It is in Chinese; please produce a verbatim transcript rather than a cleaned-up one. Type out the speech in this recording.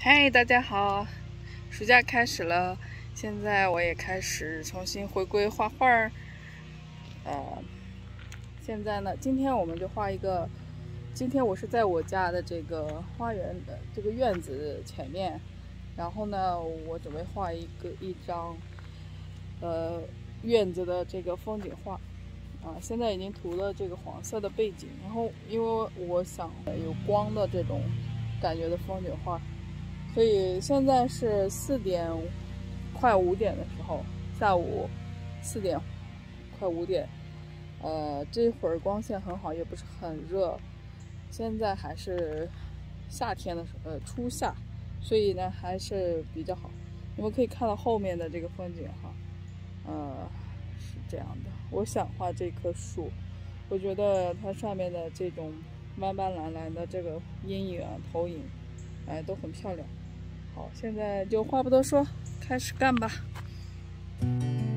嗨，大家好！暑假开始了，现在我也开始重新回归画画儿。呃，现在呢，今天我们就画一个。今天我是在我家的这个花园的这个院子前面，然后呢，我准备画一个一张呃院子的这个风景画。啊，现在已经涂了这个黄色的背景，然后因为我想有光的这种感觉的风景画。所以现在是四点快五点的时候，下午四点快五点，呃，这会儿光线很好，也不是很热。现在还是夏天的时候，呃，初夏，所以呢还是比较好。你们可以看到后面的这个风景哈，呃，是这样的。我想画这棵树，我觉得它上面的这种斑斑蓝蓝的这个阴影啊、投影，哎，都很漂亮。好，现在就话不多说，开始干吧。